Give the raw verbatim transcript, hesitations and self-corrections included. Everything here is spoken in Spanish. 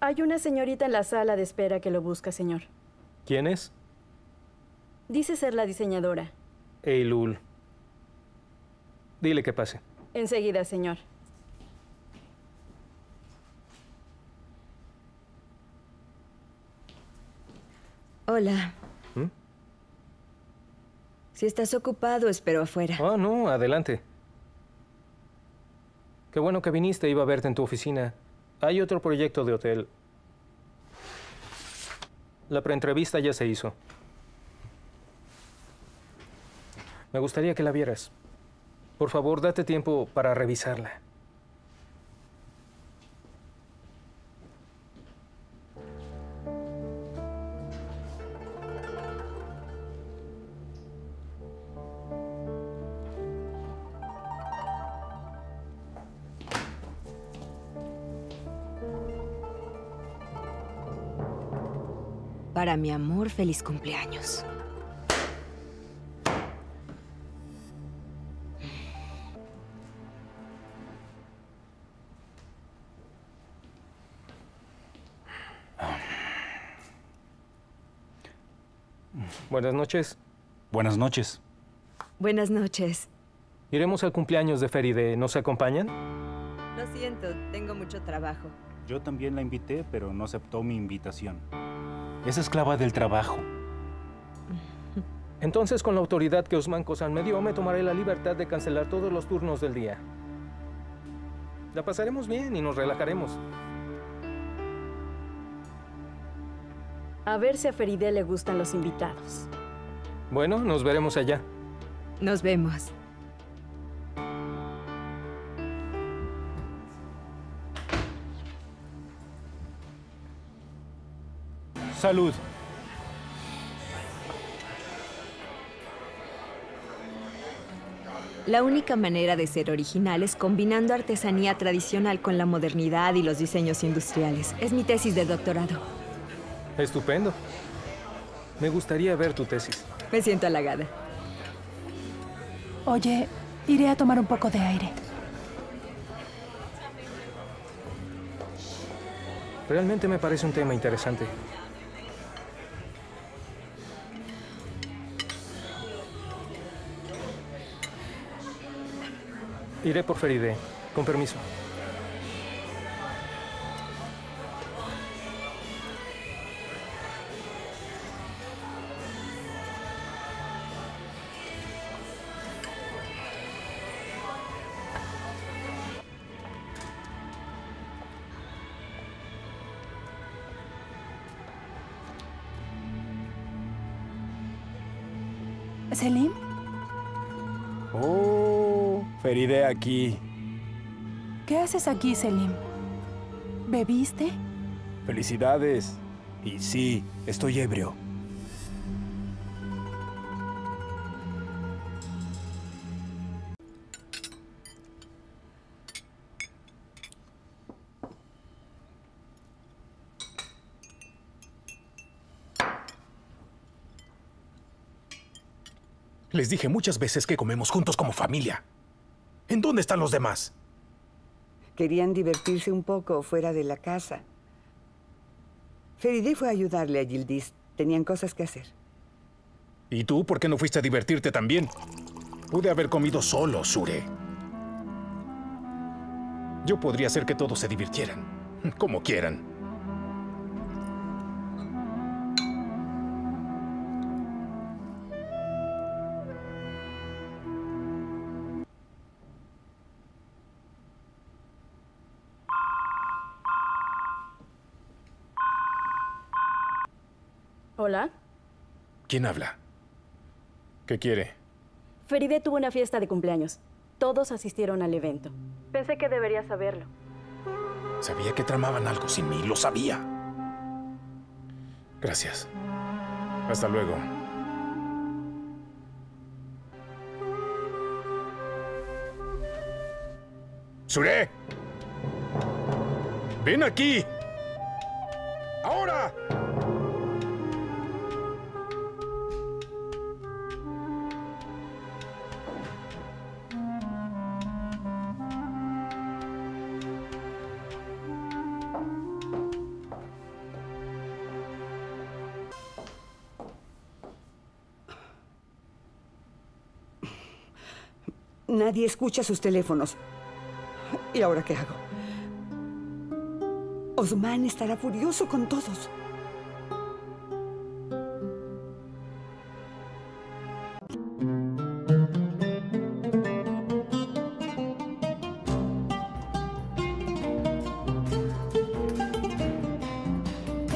Hay una señorita en la sala de espera que lo busca, señor. ¿Quién es? Dice ser la diseñadora. Eylul. Dile que pase. Enseguida, señor. Hola. ¿Mm? Si estás ocupado, espero afuera. Oh, no, adelante. Qué bueno que viniste, iba a verte en tu oficina. Hay otro proyecto de hotel. La preentrevista ya se hizo. Me gustaría que la vieras. Por favor, date tiempo para revisarla. Para mi amor, feliz cumpleaños. Buenas noches. Buenas noches. Buenas noches. Iremos al cumpleaños de Feride. ¿Nos acompañan? Lo siento, tengo mucho trabajo. Yo también la invité, pero no aceptó mi invitación. Es esclava del trabajo. Entonces, con la autoridad que Osman Kosan me dio, me tomaré la libertad de cancelar todos los turnos del día. La pasaremos bien y nos relajaremos. A ver si a Feride le gustan los invitados. Bueno, nos veremos allá. Nos vemos. Salud. La única manera de ser original es combinando artesanía tradicional con la modernidad y los diseños industriales. Es mi tesis de doctorado. Estupendo. Me gustaría ver tu tesis. Me siento halagada. Oye, iré a tomar un poco de aire. Realmente me parece un tema interesante. Iré por Feride. Con permiso. ¿Selim? Oh, Feride aquí. ¿Qué haces aquí, Selim? ¿Bebiste? Felicidades. Y sí, estoy ebrio. Les dije muchas veces que comemos juntos como familia. ¿En dónde están los demás? Querían divertirse un poco fuera de la casa. Feride fue a ayudarle a Yildiz. Tenían cosas que hacer. ¿Y tú por qué no fuiste a divertirte también? Pude haber comido solo, Sure. Yo podría hacer que todos se divirtieran, como quieran. Hola. ¿Quién habla? ¿Qué quiere? Feride tuvo una fiesta de cumpleaños. Todos asistieron al evento. Pensé que debería saberlo. Sabía que tramaban algo sin mí, lo sabía. Gracias. Hasta luego. ¡Sure! ¡Ven aquí! ¡Ahora! Nadie escucha sus teléfonos. ¿Y ahora qué hago? Osman estará furioso con todos.